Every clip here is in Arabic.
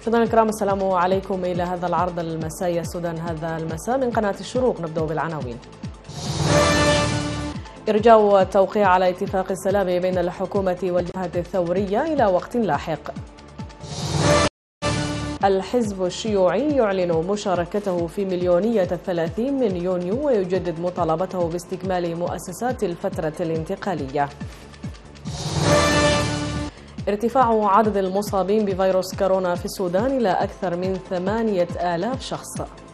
مشاهدينا الكرام، السلام عليكم. إلى هذا العرض المسائي السودان هذا المساء من قناة الشروق. نبدأ بالعناوين. إرجاء التوقيع على اتفاق السلام بين الحكومة والجبهة الثورية إلى وقت لاحق. الحزب الشيوعي يعلن مشاركته في مليونية 30 من يونيو ويجدد مطالبته باستكمال مؤسسات الفترة الانتقالية. ارتفاع عدد المصابين بفيروس كورونا في السودان إلى أكثر من 8,000 شخص.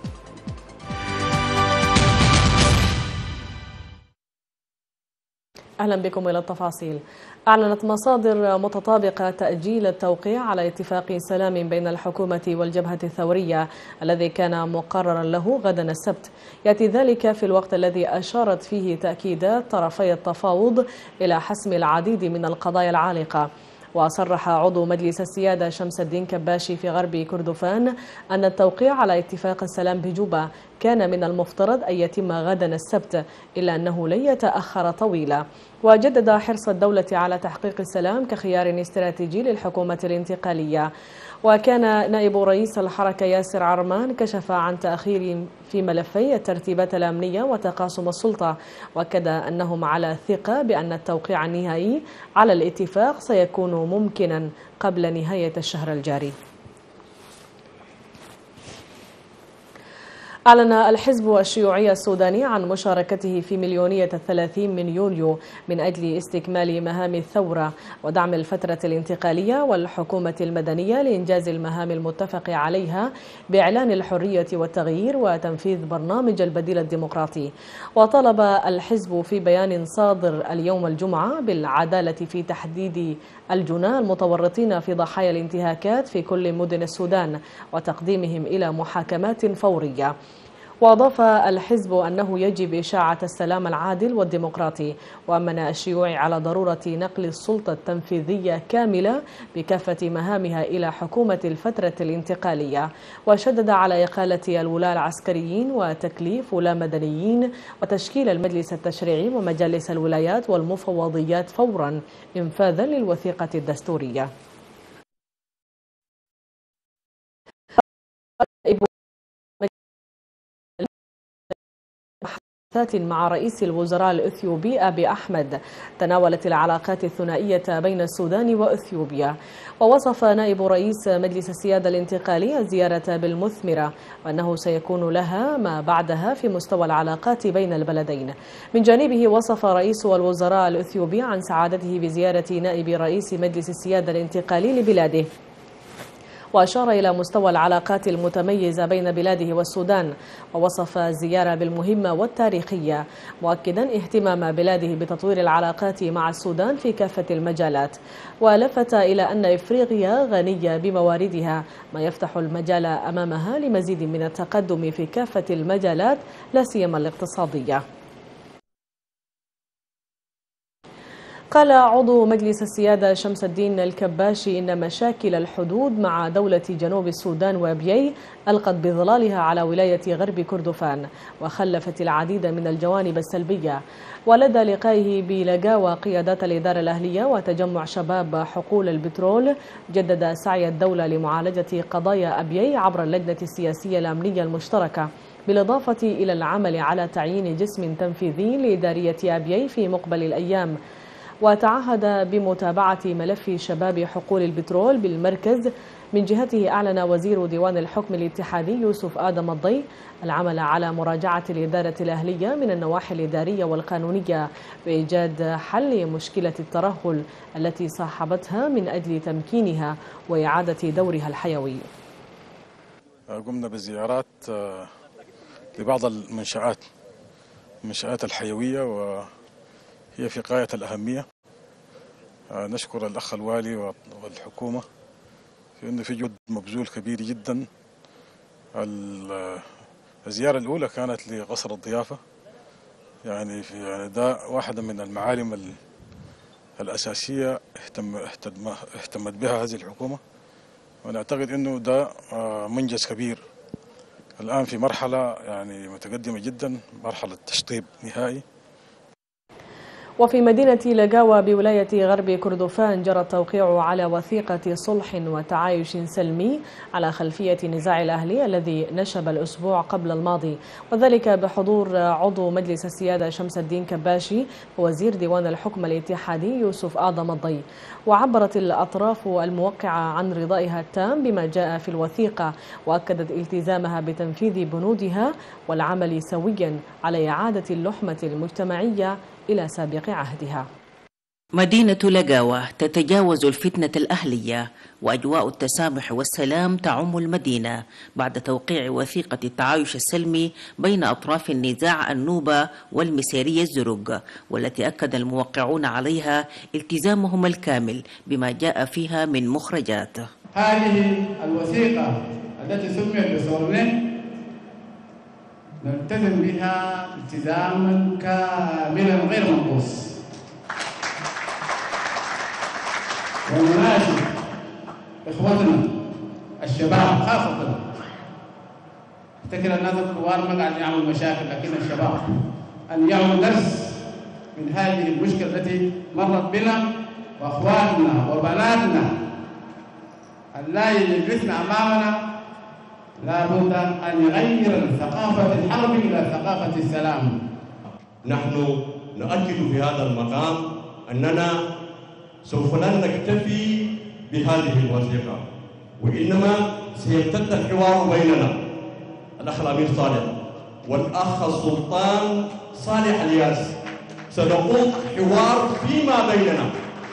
أهلا بكم إلى التفاصيل. أعلنت مصادر متطابقة تأجيل التوقيع على اتفاق سلام بين الحكومة والجبهة الثورية الذي كان مقررا له غدا السبت. يأتي ذلك في الوقت الذي أشارت فيه تأكيدات طرفي التفاوض إلى حسم العديد من القضايا العالقة. وصرح عضو مجلس السيادة شمس الدين كباشي في غرب كردفان أن التوقيع على اتفاق السلام بجوبا كان من المفترض أن يتم غدا السبت، إلا أنه لن يتأخر طويلا. وجدد حرص الدولة على تحقيق السلام كخيار استراتيجي للحكومة الانتقالية. وكان نائب رئيس الحركة ياسر عرمان كشف عن تأخير في ملفي الترتيبات الأمنية وتقاسم السلطة، وأكد أنهم على ثقة بأن التوقيع النهائي على الاتفاق سيكون ممكنا قبل نهاية الشهر الجاري. أعلن الحزب الشيوعي السوداني عن مشاركته في مليونية 30 من يونيو من أجل استكمال مهام الثورة ودعم الفترة الانتقالية والحكومة المدنية لإنجاز المهام المتفق عليها بإعلان الحرية والتغيير وتنفيذ برنامج البديل الديمقراطي. وطلب الحزب في بيان صادر اليوم الجمعة بالعدالة في تحديد الجناه المتورطين في ضحايا الانتهاكات في كل مدن السودان وتقديمهم إلى محاكمات فورية. وأضاف الحزب أنه يجب إشاعة السلام العادل والديمقراطي، وأمن الشيوعي على ضرورة نقل السلطة التنفيذية كاملة بكافة مهامها إلى حكومة الفترة الانتقالية. وشدد على إقالة الولاة العسكريين وتكليف ولاة مدنيين وتشكيل المجلس التشريعي ومجالس الولايات والمفوضيات فورا إنفاذا للوثيقة الدستورية. مع رئيس الوزراء الإثيوبي أبي أحمد تناولت العلاقات الثنائية بين السودان وإثيوبيا. ووصف نائب رئيس مجلس السيادة الانتقالي الزيارة بالمثمرة وأنه سيكون لها ما بعدها في مستوى العلاقات بين البلدين. من جانبه وصف رئيس الوزراء الإثيوبي عن سعادته بزيارة نائب رئيس مجلس السيادة الانتقالي لبلاده، وأشار إلى مستوى العلاقات المتميزة بين بلاده والسودان، ووصف الزيارة بالمهمة والتاريخية، مؤكدا اهتمام بلاده بتطوير العلاقات مع السودان في كافة المجالات. ولفت إلى أن إفريقيا غنية بمواردها، ما يفتح المجال أمامها لمزيد من التقدم في كافة المجالات لا سيما الاقتصادية. قال عضو مجلس السيادة شمس الدين الكباشي إن مشاكل الحدود مع دولة جنوب السودان وأبيي ألقت بظلالها على ولاية غرب كردفان وخلفت العديد من الجوانب السلبية. ولدى لقائه بلقاوى قيادات الإدارة الأهلية وتجمع شباب حقول البترول، جدد سعي الدولة لمعالجة قضايا أبيي عبر اللجنة السياسية الأمنية المشتركة، بالإضافة إلى العمل على تعيين جسم تنفيذي لإدارية أبيي في مقبل الأيام. وتعهد بمتابعة ملف شباب حقول البترول بالمركز. من جهته أعلن وزير ديوان الحكم الاتحادي يوسف آدم الضي العمل على مراجعة الإدارة الأهلية من النواحي الإدارية والقانونية وإيجاد حل لمشكلة الترهل التي صاحبتها من أجل تمكينها وإعادة دورها الحيوي. قمنا بزيارات لبعض المنشآت الحيوية وهي في غاية الأهمية. نشكر الأخ الوالي والحكومة في أنه في جهد مبذول كبير جدا. الزيارة الأولى كانت لقصر الضيافة، يعني ده واحدة من المعالم الأساسية اهتمت بها هذه الحكومة، ونعتقد أنه ده منجز كبير. الآن في مرحلة يعني متقدمة جدا، مرحلة تشطيب نهائي. وفي مدينة لاجاوا بولاية غرب كردفان جرى التوقيع على وثيقة صلح وتعايش سلمي على خلفية النزاع الأهلي الذي نشب الأسبوع قبل الماضي، وذلك بحضور عضو مجلس السيادة شمس الدين كباشي ووزير ديوان الحكم الاتحادي يوسف آدم الضي. وعبرت الأطراف الموقعة عن رضائها التام بما جاء في الوثيقة، وأكدت التزامها بتنفيذ بنودها والعمل سويا على إعادة اللحمة المجتمعية إلى سابق عهدها. مدينة لاجاوا تتجاوز الفتنة الأهلية، وأجواء التسامح والسلام تعم المدينة بعد توقيع وثيقة التعايش السلمي بين أطراف النزاع النوبة والمسيرية الزرق، والتي أكد الموقعون عليها التزامهم الكامل بما جاء فيها من مخرجات. هذه الوثيقة التي سميت بصورين نلتزم بها التزاما كاملا غير منقوص، ونناشد إخوتنا الشباب خاصة. افتكر الناس الكبار ما قاعد يعملوا مشاكل، لكن الشباب أن يعملوا درس من هذه المشكلة التي مرت بنا، وأخواننا وبناتنا اللائي يجلسن أمامنا لا بد أن يغير ثقافة الحرب إلى ثقافة السلام. نحن نؤكد في هذا المقام أننا سوف لن نكتفي بهذه الوثيقة، وإنما سيمتد الحوار بيننا الأخ الأمير صالح والأخ السلطان صالح الياس. سنقوم حوار فيما بيننا.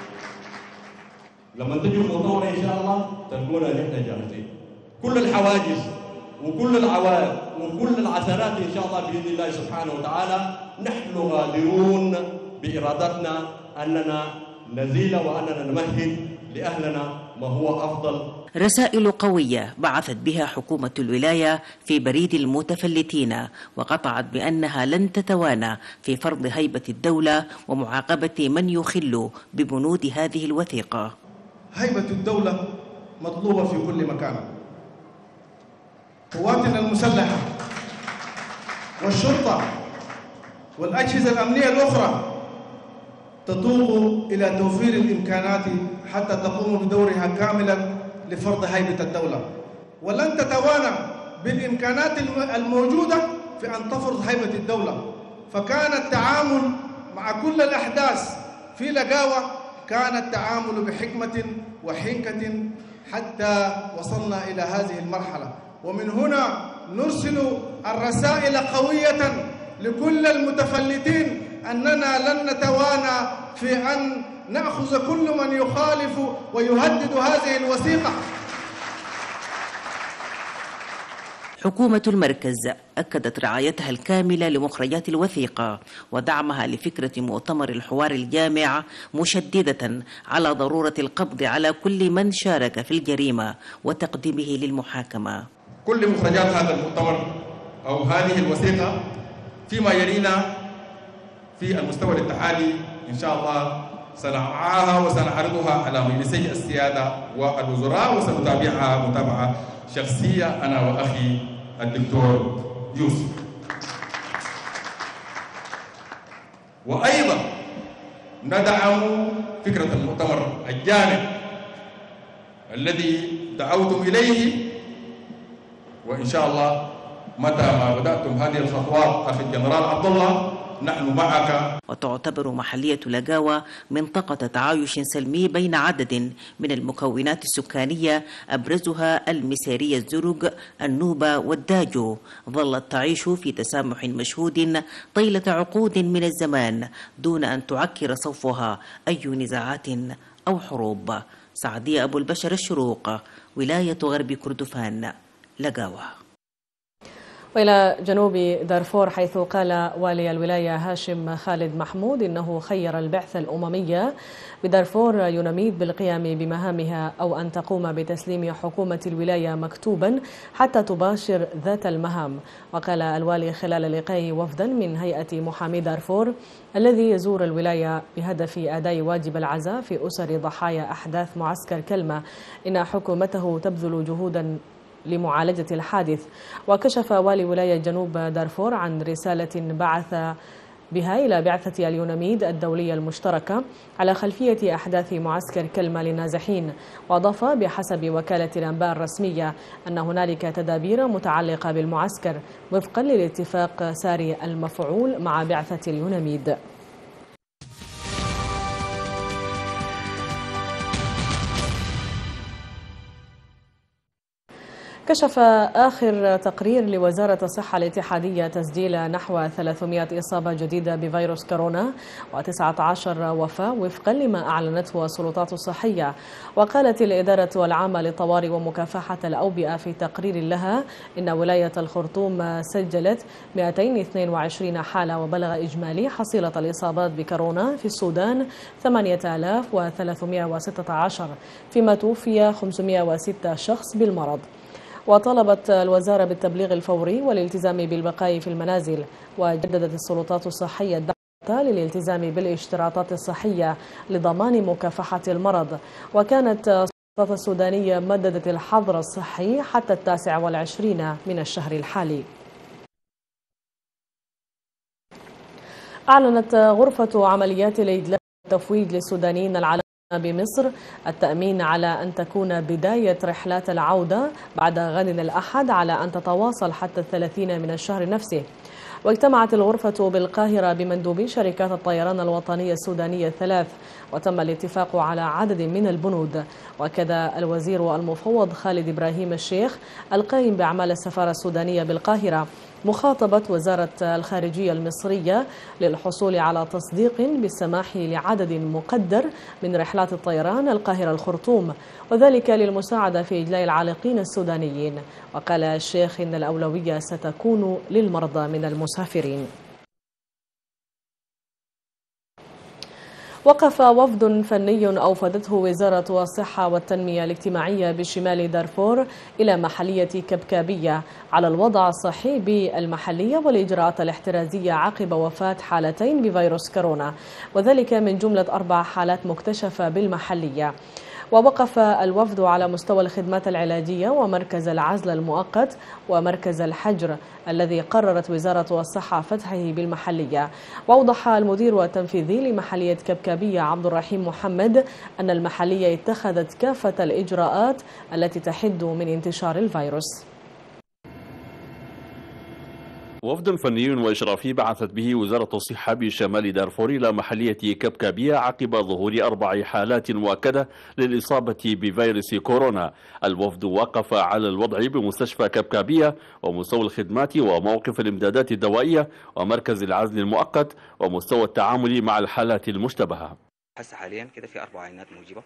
لما تجوا المؤتمر إن شاء الله تلقونا نحن جاهزين. كل الحواجز وكل العوائق وكل العثرات إن شاء الله بإذن الله سبحانه وتعالى نحن غادرون بإرادتنا أننا نزيل وأننا نمهد لأهلنا ما هو أفضل. رسائل قوية بعثت بها حكومة الولاية في بريد المتفلتين، وقطعت بأنها لن تتوانى في فرض هيبة الدولة ومعاقبة من يخل ببنود هذه الوثيقة. هيبة الدولة مطلوبة في كل مكان. قواتنا المسلحة والشرطة والأجهزة الأمنية الأخرى تتوق إلى توفير الإمكانات حتى تقوم بدورها كاملا لفرض هيبة الدولة، ولن تتوانى بالإمكانات الموجودة في أن تفرض هيبة الدولة. فكان التعامل مع كل الأحداث في لاجاوا كان التعامل بحكمة وحنكة حتى وصلنا إلى هذه المرحلة. ومن هنا نرسل الرسائل قوية لكل المتفلتين أننا لن نتوانى في أن نأخذ كل من يخالف ويهدد هذه الوثيقة. حكومة المركز أكدت رعايتها الكاملة لمخرجات الوثيقة ودعمها لفكرة مؤتمر الحوار الجامع، مشددة على ضرورة القبض على كل من شارك في الجريمة وتقديمه للمحاكمة. كل مخرجات هذا المؤتمر أو هذه الوثيقة فيما يلينا في المستوى الاتحادي إن شاء الله سنوعاها وسنعرضها على مجلسي السيادة والوزراء، وسنتابعها متابعة شخصية أنا وأخي الدكتور يوسف. وأيضا ندعم فكرة المؤتمر الجامع الذي دعوتم إليه، وإن شاء الله متى ما بدأتم هذه الخطوات أخي الجنرال عبد الله نحن معك. وتعتبر محلية لاجاوا منطقة تعايش سلمي بين عدد من المكونات السكانية أبرزها المسيرية الزرق، النوبة والداجو، ظلت تعيش في تسامح مشهود طيلة عقود من الزمان دون أن تعكر صوفها أي نزاعات أو حروب. سعدية أبو البشر، الشروق، ولاية غرب كردفان، لاجاوا. وإلى جنوب دارفور، حيث قال والي الولاية هاشم خالد محمود إنه خير البعثة الأممية بدارفور يوناميد بالقيام بمهامها أو أن تقوم بتسليم حكومة الولاية مكتوبا حتى تباشر ذات المهام. وقال الوالي خلال لقاء وفدا من هيئة محامي دارفور الذي يزور الولاية بهدف أداء واجب العزاء في أسر ضحايا أحداث معسكر كلمة إن حكومته تبذل جهودا لمعالجة الحادث. وكشف والي ولاية جنوب دارفور عن رسالة بعث بها إلى بعثة اليوناميد الدولية المشتركة على خلفية أحداث معسكر كلمة للنازحين. وأضاف بحسب وكالة الأنباء الرسمية أن هنالك تدابير متعلقة بالمعسكر وفقا للاتفاق ساري المفعول مع بعثة اليوناميد. كشف آخر تقرير لوزارة الصحة الاتحادية تسجيل نحو 300 إصابة جديدة بفيروس كورونا و19 وفاة وفقا لما أعلنته السلطات الصحية. وقالت الإدارة العامة للطوارئ ومكافحة الأوبئة في تقرير لها إن ولاية الخرطوم سجلت 222 حالة، وبلغ إجمالي حصيلة الإصابات بكورونا في السودان 8316، فيما توفي 506 شخص بالمرض. وطلبت الوزارة بالتبليغ الفوري والالتزام بالبقاء في المنازل. وجددت السلطات الصحية الدعوة للالتزام بالاشتراطات الصحية لضمان مكافحة المرض. وكانت السلطات السودانية مددت الحظر الصحي حتى 29 من الشهر الحالي. أعلنت غرفة عمليات الإدلاء والتفويج للسودانيين العالميين بمصر التأمين على أن تكون بداية رحلات العودة بعد غد الأحد على أن تتواصل حتى 30 من الشهر نفسه. واجتمعت الغرفة بالقاهرة بمندوبي شركات الطيران الوطنية السودانية الثلاث، وتم الاتفاق على عدد من البنود. وكذا الوزير المفوض خالد إبراهيم الشيخ القائم بأعمال السفارة السودانية بالقاهرة مخاطبة وزارة الخارجية المصرية للحصول على تصديق بالسماح لعدد مقدر من رحلات الطيران القاهرة الخرطوم، وذلك للمساعدة في إجلاء العالقين السودانيين. وقال الشيخ إن الأولوية ستكون للمرضى من المسافرين. وقف وفد فني أوفدته وزارة الصحة والتنمية الاجتماعية بشمال دارفور إلى محلية كبكابية على الوضع الصحي بالمحلية والإجراءات الاحترازية عقب وفاة حالتين بفيروس كورونا، وذلك من جملة 4 حالات مكتشفة بالمحلية. ووقف الوفد على مستوى الخدمات العلاجية ومركز العزل المؤقت ومركز الحجر الذي قررت وزارة الصحة فتحه بالمحلية. وأوضح المدير التنفيذي لمحلية كبكابية عبد الرحيم محمد أن المحلية اتخذت كافة الإجراءات التي تحد من انتشار الفيروس. وفد فني وإشرافي بعثت به وزارة الصحة بشمال دارفور إلى محلية كبكابية عقب ظهور 4 حالات مؤكدة للإصابة بفيروس كورونا. الوفد وقف على الوضع بمستشفى كبكابية ومستوى الخدمات وموقف الإمدادات الدوائية ومركز العزل المؤقت ومستوى التعامل مع الحالات المشتبهة. هسه حاليا كده في 4 عينات موجبة،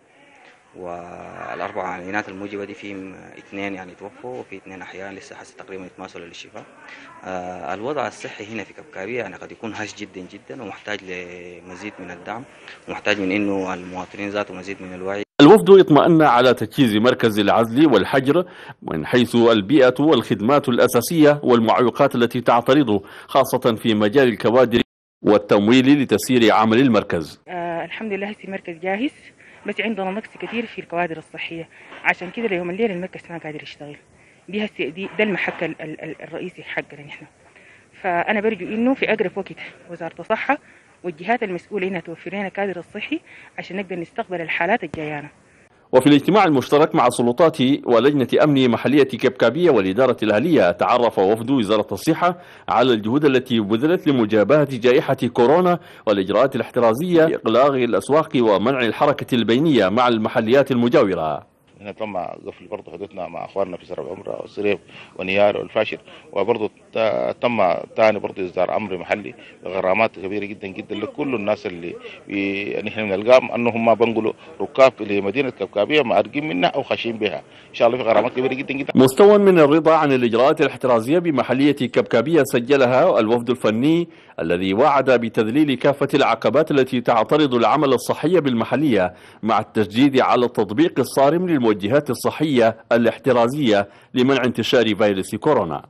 وال4 عينات الموجبة دي فيهم 2 يعني توفوا وفي 2 أحياء لسه حسب تقريبا يتماثلوا للشفاء. الوضع الصحي هنا في كبكابية يعني قد يكون هش جدا جدا ومحتاج لمزيد من الدعم ومحتاج من إنه المواطنين ذاته مزيد من الوعي. الوفد اطمأن على تجهيز مركز العزل والحجر من حيث البيئة والخدمات الأساسية والمعوقات التي تعترضه خاصة في مجال الكوادر والتمويل لتسيير عمل المركز. الحمد لله هسه مركز جاهز، بس عندنا نقص كثير في الكوادر الصحية، عشان كده ليوم الليل المركز ما قادر يشتغل. دي هسه ده المحك الرئيسي حقنا نحن. فأنا برجو إنه في أقرب وقت وزارة الصحة والجهات المسؤولة إنها توفر لنا كادر الصحي عشان نقدر نستقبل الحالات الجايانة. وفي الاجتماع المشترك مع سلطات ولجنة أمن محلية كبكابية والإدارة الأهلية تعرف وفد وزارة الصحة على الجهود التي بذلت لمجابهة جائحة كورونا والإجراءات الاحترازية لإغلاق الأسواق ومنع الحركة البينية مع المحليات المجاورة. هنا تم قفل برضه حدودنا مع اخواننا في سرع العمره والسريف ونيار والفاشر، وبرضه تم ثاني برضه اصدار امر محلي بغرامات كبيره جدا جدا لكل الناس اللي نحن بنلقاهم انهم ما بنقولوا ركاب لمدينه كبكابيه مارقين منها او خاشين بها، ان شاء الله في غرامات كبيره جدا جدا. مستوى من الرضا عن الاجراءات الاحترازيه بمحليه كبكابيه سجلها الوفد الفني الذي وعد بتذليل كافه العقبات التي تعترض العمل الصحي بالمحليه مع التشديد على التطبيق الصارم للموجهات الصحيه الاحترازيه لمنع انتشار فيروس كورونا.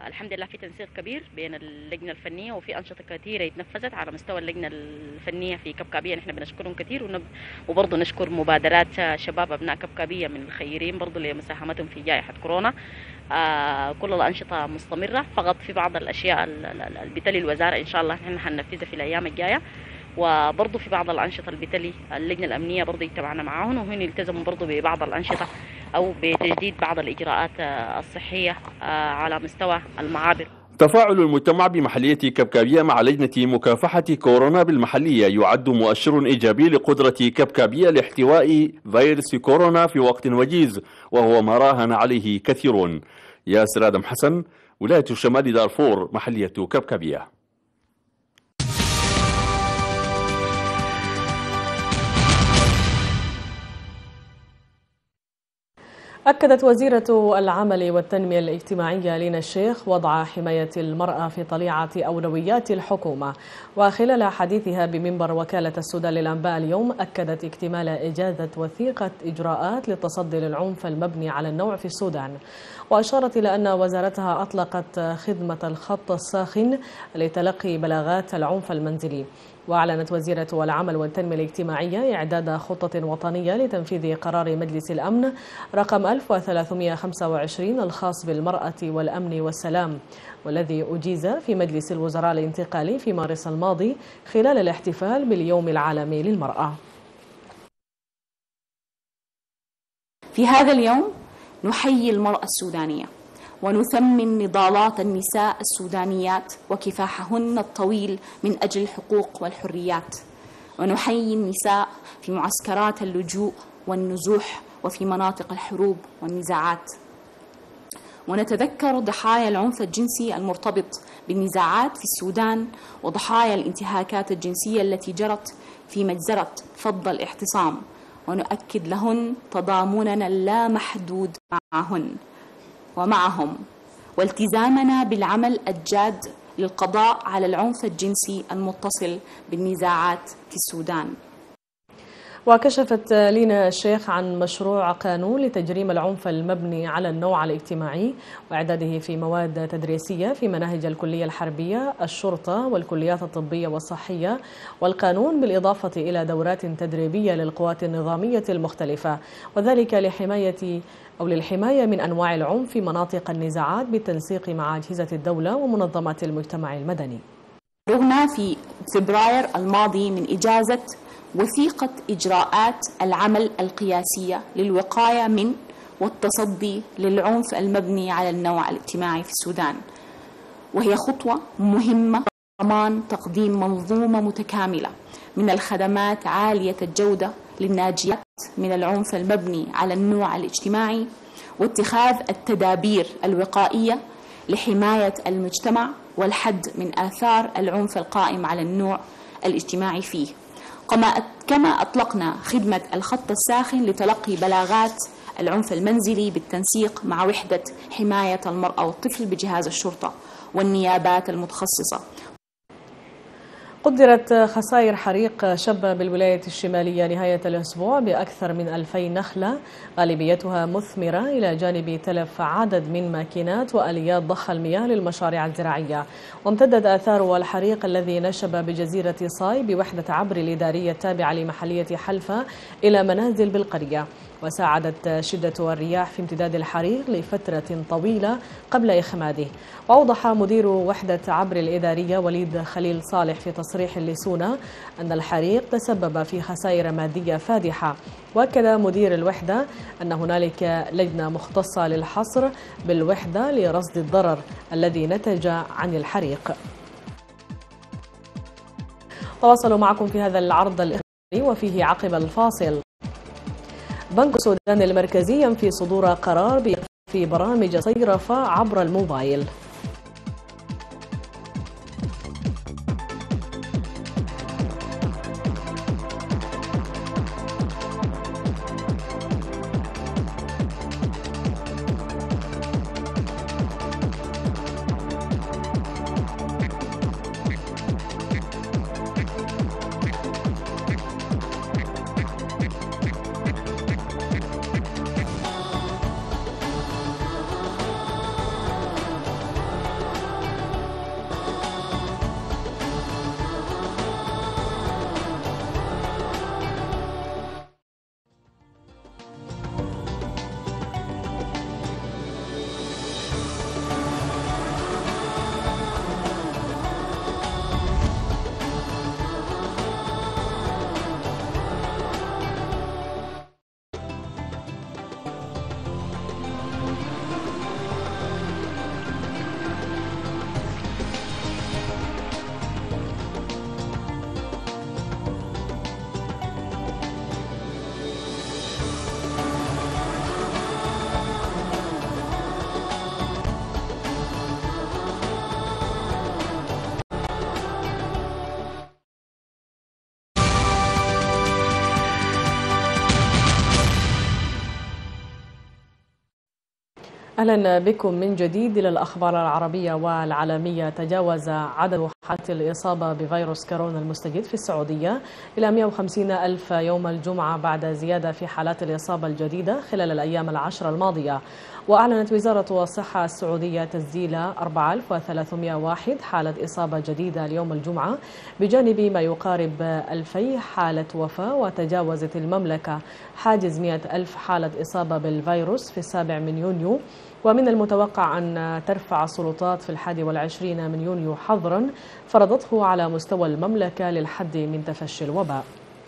الحمد لله في تنسيق كبير بين اللجنة الفنية، وفي أنشطة كثيرة اتنفذت على مستوى اللجنة الفنية في كبكابية. نحن بنشكرهم كثير، وبرضه نشكر مبادرات شباب أبناء كبكابية من الخيرين برضه لمساهمتهم في جائحة كورونا. كل الأنشطة مستمرة، فقط في بعض الأشياء اللي بتلي الوزارة إن شاء الله نحن حننفذها في الأيام الجاية، وبرضه في بعض الأنشطة اللي بتلي اللجنة الأمنية برضه يتبعنا معاهم، وهم يلتزموا برضه ببعض الأنشطة أو بتجديد بعض الإجراءات الصحية على مستوى المعابر. تفاعل المجتمع بمحلية كبكابية مع لجنة مكافحة كورونا بالمحلية يعد مؤشر إيجابي لقدرة كبكابية لاحتواء فيروس كورونا في وقت وجيز، وهو ما راهن عليه كثيرون. ياسر آدم حسن، ولاية شمال دارفور، محلية كبكابية. أكدت وزيرة العمل والتنمية الاجتماعية لينا الشيخ وضع حماية المرأة في طليعة أولويات الحكومة. وخلال حديثها بمنبر وكالة السودان للأنباء اليوم، أكدت اكتمال إجازة وثيقة إجراءات للتصدي للعنف المبني على النوع في السودان، وأشارت إلى أن وزارتها أطلقت خدمة الخط الساخن لتلقي بلاغات العنف المنزلي. وأعلنت وزيرة العمل والتنمية الاجتماعية إعداد خطة وطنية لتنفيذ قرار مجلس الأمن رقم 1325 الخاص بالمرأة والأمن والسلام، والذي أجيز في مجلس الوزراء الانتقالي في مارس الماضي خلال الاحتفال باليوم العالمي للمرأة. في هذا اليوم نحيي المرأة السودانية ونثمن نضالات النساء السودانيات وكفاحهن الطويل من أجل الحقوق والحريات، ونحيي النساء في معسكرات اللجوء والنزوح وفي مناطق الحروب والنزاعات، ونتذكر ضحايا العنف الجنسي المرتبط بالنزاعات في السودان وضحايا الانتهاكات الجنسية التي جرت في مجزرة فض الاعتصام، ونؤكد لهن تضامننا اللامحدود معهن ومعهم، والتزامنا بالعمل الجاد للقضاء على العنف الجنسي المتصل بالنزاعات في السودان. وكشفت لينا الشيخ عن مشروع قانون لتجريم العنف المبني على النوع الاجتماعي وإعداده في مواد تدريسية في مناهج الكلية الحربية، الشرطة والكليات الطبية والصحية والقانون، بالإضافة إلى دورات تدريبية للقوات النظامية المختلفة، وذلك للحماية من أنواع العنف في مناطق النزاعات بالتنسيق مع أجهزة الدولة ومنظمات المجتمع المدني. رغنا في فبراير الماضي من إجازة وثيقة إجراءات العمل القياسية للوقاية من والتصدي للعنف المبني على النوع الاجتماعي في السودان، وهي خطوة مهمة ضمان تقديم منظومة متكاملة من الخدمات عالية الجودة للناجيات من العنف المبني على النوع الاجتماعي، واتخاذ التدابير الوقائية لحماية المجتمع والحد من آثار العنف القائم على النوع الاجتماعي فيه. كما أطلقنا خدمة الخط الساخن لتلقي بلاغات العنف المنزلي بالتنسيق مع وحدة حماية المرأة والطفل بجهاز الشرطة والنيابات المتخصصة. قدرت خسائر حريق شب بالولاية الشمالية نهاية الأسبوع بأكثر من 2000 نخلة غالبيتها مثمرة، إلى جانب تلف عدد من ماكينات وآليات ضخ المياه للمشاريع الزراعية. وامتدد آثار الحريق الذي نشب بجزيرة صاي بوحدة عبر الإدارية التابعة لمحلية حلفة إلى منازل بالقرية، وساعدت شدة الرياح في امتداد الحريق لفترة طويلة قبل إخماده. وأوضح مدير وحدة عبر الإدارية وليد خليل صالح في تصريح لسونا أن الحريق تسبب في خسائر مادية فادحة. وأكد مدير الوحدة أن هنالك لجنة مختصة للحصر بالوحدة لرصد الضرر الذي نتج عن الحريق. تواصلوا معكم في هذا العرض الإخباري وفيه عقب الفاصل. بنك السودان المركزي ينفي صدور قرار في برامج صيرفة عبر الموبايل. أهلا بكم من جديد إلى الأخبار العربية والعالمية. تجاوز عدد حالات الإصابة بفيروس كورونا المستجد في السعودية إلى 150 ألف يوم الجمعة بعد زيادة في حالات الإصابة الجديدة خلال الأيام العشر الماضية. وأعلنت وزارة الصحة السعودية تسجيل 4301 حالة إصابة جديدة اليوم الجمعة بجانب ما يقارب 2000 حالة وفاة. وتجاوزت المملكة حاجز 100 ألف حالة إصابة بالفيروس في 7 من يونيو. ومن المتوقع أن ترفع السلطات في 21 من يونيو حظرا فرضته على مستوى المملكة للحد من تفشي الوباء.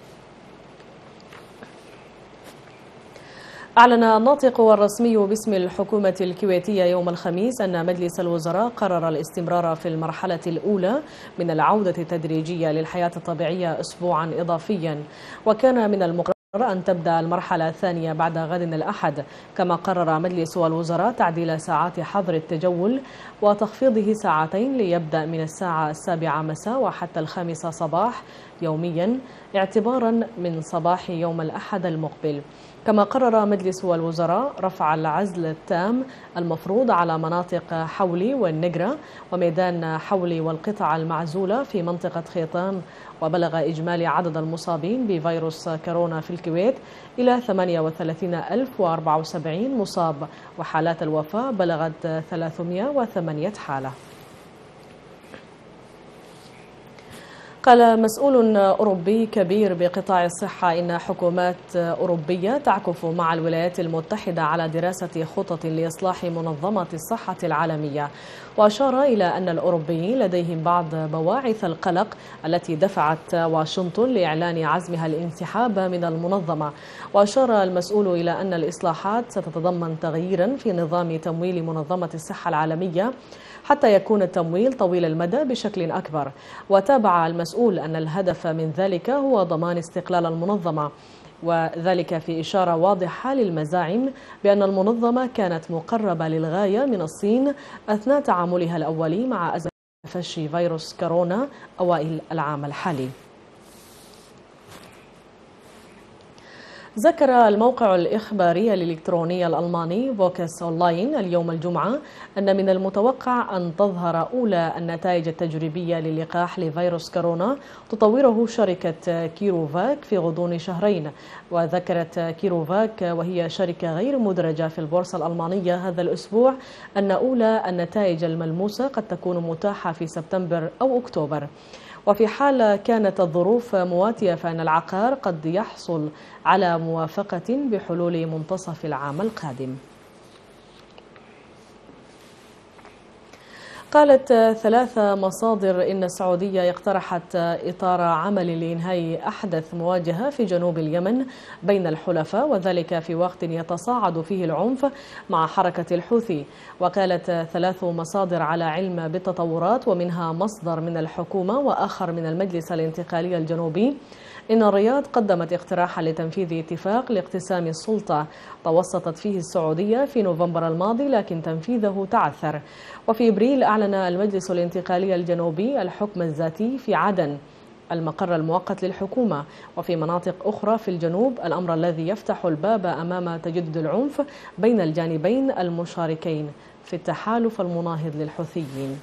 أعلن الناطق الرسمي باسم الحكومة الكويتية يوم الخميس أن مجلس الوزراء قرر الاستمرار في المرحلة الأولى من العودة التدريجية للحياة الطبيعية أسبوعا إضافيا، وكان من المقرر أن تبدأ المرحلة الثانية بعد غد الأحد. كما قرر مجلس الوزراء تعديل ساعات حظر التجول وتخفيضه ساعتين ليبدأ من الساعة 7 مساء وحتى 5 صباح يوميا اعتبارا من صباح يوم الأحد المقبل. كما قرر مجلس الوزراء رفع العزل التام المفروض على مناطق حولي والنقرة وميدان حولي والقطع المعزولة في منطقة خيطان. وبلغ إجمالي عدد المصابين بفيروس كورونا في الكويت إلى 38,074 مصاب، وحالات الوفاة بلغت 308 حالة. قال مسؤول أوروبي كبير بقطاع الصحة إن حكومات أوروبية تعكف مع الولايات المتحدة على دراسة خطط لإصلاح منظمة الصحة العالمية. وأشار إلى أن الأوروبيين لديهم بعض بواعث القلق التي دفعت واشنطن لإعلان عزمها الانسحاب من المنظمة. وأشار المسؤول إلى أن الإصلاحات ستتضمن تغييرا في نظام تمويل منظمة الصحة العالمية حتى يكون التمويل طويل المدى بشكل أكبر. وتابع المسؤول أن الهدف من ذلك هو ضمان استقلال المنظمة، وذلك في إشارة واضحة للمزاعم بأن المنظمة كانت مقربة للغاية من الصين أثناء تعاملها الأولي مع أزمة تفشي فيروس كورونا أوائل العام الحالي. ذكر الموقع الإخباري الإلكتروني الألماني فوكس أونلاين اليوم الجمعة أن من المتوقع أن تظهر أولى النتائج التجريبية للقاح لفيروس كورونا تطوره شركة كيروفاك في غضون شهرين. وذكرت كيروفاك وهي شركة غير مدرجة في البورصة الألمانية هذا الأسبوع أن أولى النتائج الملموسة قد تكون متاحة في سبتمبر أو أكتوبر. وفي حال كانت الظروف مواتية فإن العقار قد يحصل على موافقة بحلول منتصف العام القادم. قالت 3 مصادر إن السعودية اقترحت إطار عمل لإنهاء أحدث مواجهة في جنوب اليمن بين الحلفاء، وذلك في وقت يتصاعد فيه العنف مع حركة الحوثي. وقالت 3 مصادر على علم بالتطورات، ومنها مصدر من الحكومة وآخر من المجلس الانتقالي الجنوبي، إن الرياض قدمت اقتراحا لتنفيذ اتفاق لاقتسام السلطة توسطت فيه السعودية في نوفمبر الماضي، لكن تنفيذه تعثر. وفي إبريل أعلن المجلس الانتقالي الجنوبي الحكم الذاتي في عدن المقر المؤقت للحكومة وفي مناطق أخرى في الجنوب، الأمر الذي يفتح الباب أمام تجدد العنف بين الجانبين المشاركين في التحالف المناهض للحوثيين.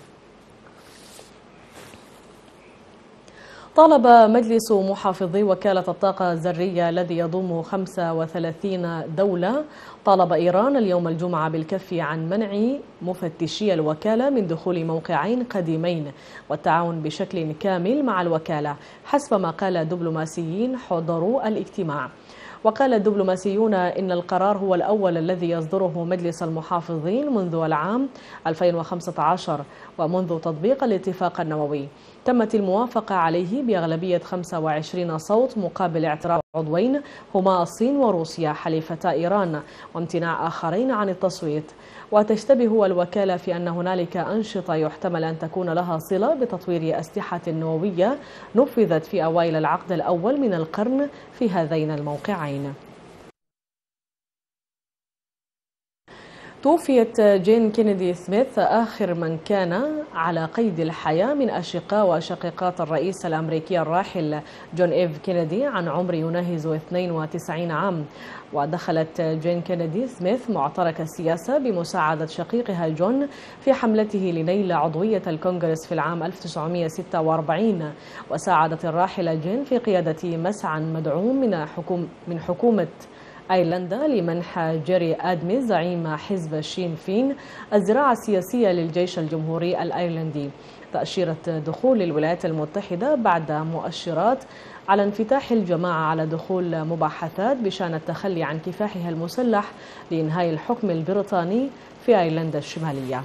طالب مجلس محافظي وكالة الطاقة الذرية الذي يضم 35 دولة طالب إيران اليوم الجمعة بالكف عن منع مفتشي الوكالة من دخول موقعين قديمين والتعاون بشكل كامل مع الوكالة حسب ما قال دبلوماسيين حضروا الاجتماع. وقال الدبلوماسيون إن القرار هو الأول الذي يصدره مجلس المحافظين منذ العام 2015 ومنذ تطبيق الاتفاق النووي. تمت الموافقة عليه بأغلبية 25 صوت مقابل اعتراض عضوين هما الصين وروسيا حليفتا إيران وامتناع آخرين عن التصويت. وتشتبه الوكالة في أن هنالك أنشطة يحتمل أن تكون لها صلة بتطوير أسلحة نووية نفذت في أوائل العقد الأول من القرن في هذين الموقعين. توفيت جين كينيدي سميث آخر من كان على قيد الحياة من أشقاء وشقيقات الرئيس الأمريكي الراحل جون إف كينيدي عن عمر يناهز 92 عام. ودخلت جين كينيدي سميث معترك السياسة بمساعدة شقيقها جون في حملته لنيل عضوية الكونغرس في العام 1946. وساعدت الراحلة جين في قيادة مسعى مدعوم من حكومة أيرلندا لمنح جيري آدمي زعيم حزب شين فين الزراعة السياسية للجيش الجمهوري الأيرلندي، تأشيرة دخول الولايات المتحدة بعد مؤشرات على انفتاح الجماعة على دخول مباحثات بشأن التخلي عن كفاحها المسلح لإنهاء الحكم البريطاني في أيرلندا الشمالية.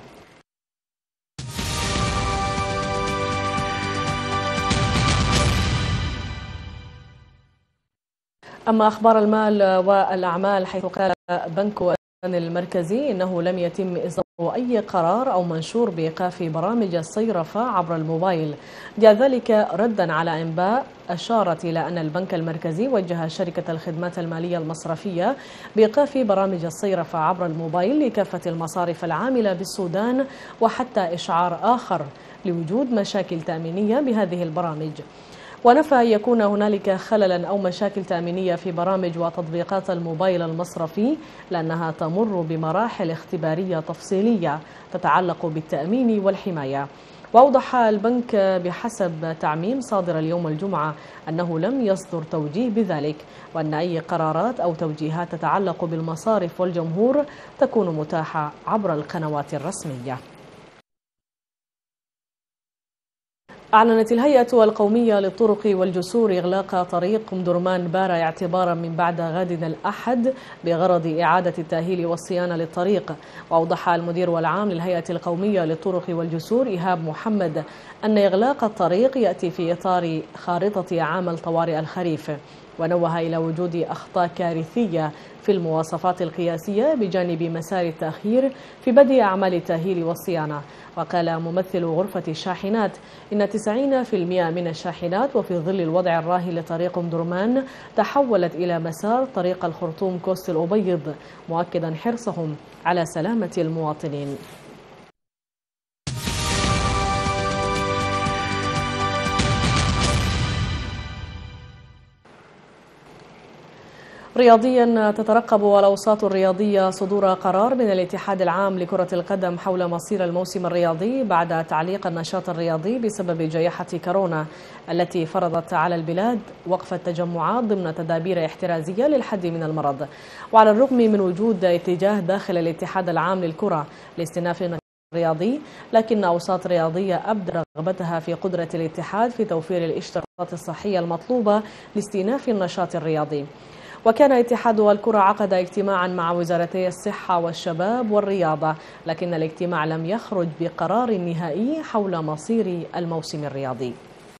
أما أخبار المال والأعمال، حيث قال بنك المركزي إنه لم يتم إصدار أي قرار أو منشور بإيقاف برامج الصيرفة عبر الموبايل. جاء ذلك ردا على أنباء أشارت إلى أن البنك المركزي وجه شركة الخدمات المالية المصرفية بإيقاف برامج الصيرفة عبر الموبايل لكافة المصارف العاملة بالسودان، وحتى إشعار آخر لوجود مشاكل تأمينية بهذه البرامج. ونفى أن يكون هنالك خللا أو مشاكل تأمينية في برامج وتطبيقات الموبايل المصرفي، لأنها تمر بمراحل اختبارية تفصيلية تتعلق بالتأمين والحماية. وأوضح البنك بحسب تعميم صادر اليوم الجمعة أنه لم يصدر توجيه بذلك، وأن أي قرارات أو توجيهات تتعلق بالمصارف والجمهور تكون متاحة عبر القنوات الرسمية. أعلنت الهيئة القومية للطرق والجسور إغلاق طريق أم درمان بارا اعتبارا من بعد غد الأحد بغرض إعادة التأهيل والصيانة للطريق. وأوضح المدير العام للهيئة القومية للطرق والجسور إيهاب محمد أن إغلاق الطريق يأتي في إطار خارطة عمل طوارئ الخريف، ونوه إلى وجود أخطاء كارثية في المواصفات القياسية بجانب مسار التأخير في بدء أعمال التأهيل والصيانة. وقال ممثل غرفة الشاحنات إن 90% من الشاحنات وفي ظل الوضع الراهن لطريق أم درمان تحولت إلى مسار طريق الخرطوم كوست الأبيض، مؤكدا حرصهم على سلامة المواطنين. رياضيا، تترقب الأوساط الرياضية صدور قرار من الاتحاد العام لكرة القدم حول مصير الموسم الرياضي بعد تعليق النشاط الرياضي بسبب جائحة كورونا التي فرضت على البلاد وقف التجمعات ضمن تدابير احترازية للحد من المرض. وعلى الرغم من وجود اتجاه داخل الاتحاد العام للكرة لاستئناف الرياضي، لكن أوساط رياضية أبدت رغبتها في قدرة الاتحاد في توفير الاشتراطات الصحية المطلوبة لاستئناف النشاط الرياضي. وكان اتحاد الكرة عقد اجتماعا مع وزارتي الصحة والشباب والرياضة، لكن الاجتماع لم يخرج بقرار نهائي حول مصير الموسم الرياضي.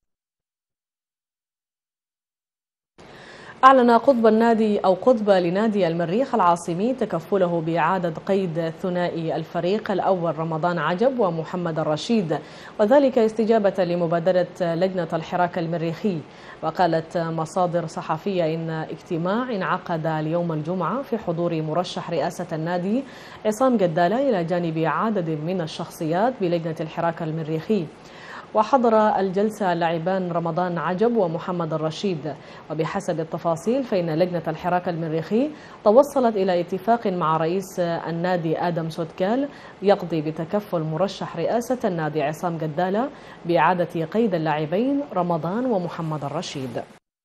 أعلن قطب لنادي المريخ العاصمي تكفله بإعادة قيد ثنائي الفريق الأول رمضان عجب ومحمد الرشيد، وذلك استجابة لمبادرة لجنة الحراك المريخي. وقالت مصادر صحفية إن اجتماع انعقد اليوم الجمعة في حضور مرشح رئاسة النادي عصام جدالة إلى جانب عدد من الشخصيات بلجنة الحراك المريخي. وحضر الجلسة اللاعبان رمضان عجب ومحمد الرشيد. وبحسب التفاصيل فإن لجنة الحراك المريخي توصلت إلى اتفاق مع رئيس النادي آدم سودكال يقضي بتكفل مرشح رئاسة النادي عصام جدالة بإعادة قيد اللاعبين رمضان ومحمد الرشيد.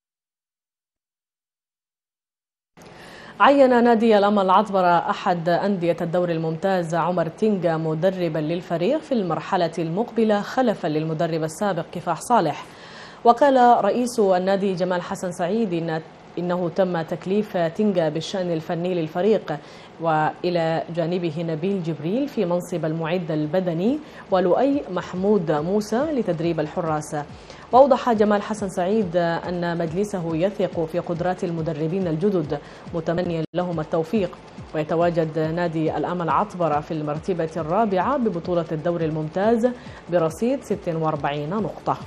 عين نادي الأمل عطبرة أحد أندية الدوري الممتاز عمر تينجا مدربا للفريق في المرحلة المقبلة خلفا للمدرب السابق كفاح صالح. وقال رئيس النادي جمال حسن سعيد إنه تم تكليف تينجا بالشأن الفني للفريق، وإلى جانبه نبيل جبريل في منصب المعد البدني ولؤي محمود موسى لتدريب الحراس. وأوضح جمال حسن سعيد أن مجلسه يثق في قدرات المدربين الجدد متمنيا لهم التوفيق. ويتواجد نادي الأمل عطبرة في المرتبة الرابعة ببطولة الدوري الممتاز برصيد 46 نقطة.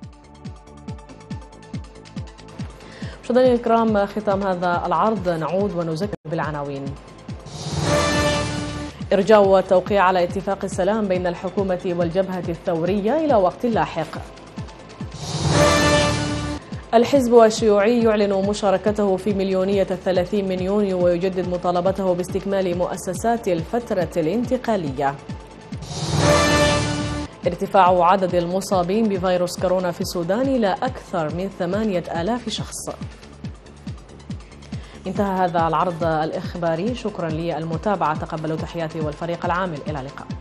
مشاهدينا الكرام، ختام هذا العرض نعود ونذكر بالعناوين. إرجاء والتوقيع على اتفاق السلام بين الحكومة والجبهة الثورية إلى وقت لاحق. الحزب الشيوعي يعلن مشاركته في مليونية 30 من يونيو ويجدد مطالبته باستكمال مؤسسات الفترة الانتقالية. ارتفاع عدد المصابين بفيروس كورونا في السودان إلى أكثر من 8000 شخص. انتهى هذا العرض الإخباري، شكرا للمتابعة، تقبلوا تحياتي والفريق العامل، إلى اللقاء.